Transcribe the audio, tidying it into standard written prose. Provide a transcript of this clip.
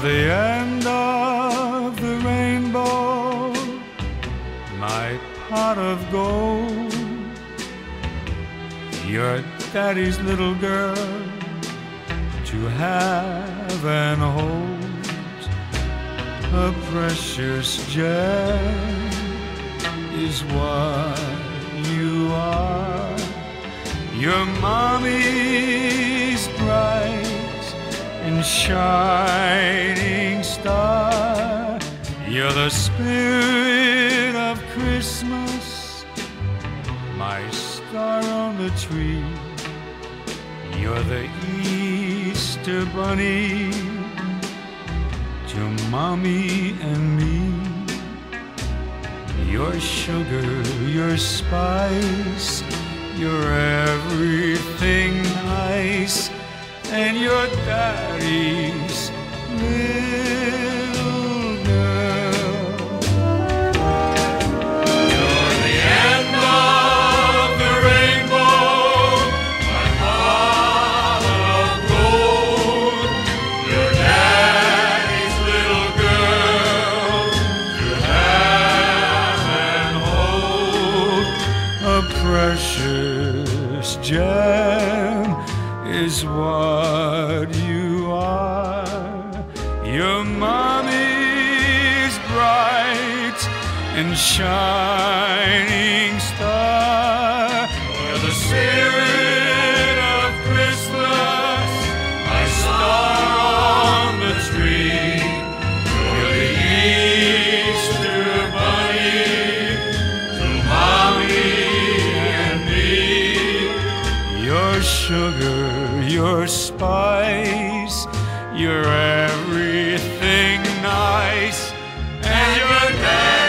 the end of the rainbow, my pot of gold. You're daddy's little girl to have and hold. A precious gem is what you are. Your mommy's bright and shining star. You're the spirit of Christmas, my star on the tree. You're the Easter bunny to mommy and me. Your sugar, your spice, you're everything nice, and your daddy's little girl. You're the end of the rainbow, my pot of gold. Your daddy's little girl to have and hold. A precious gem is what you are. Your mommy's bright and shining star. You're the spirit of Christmas, my star on the tree. You're the Easter bunny to mommy and me. Your sugar, your spice, you're everything nice, and your dad.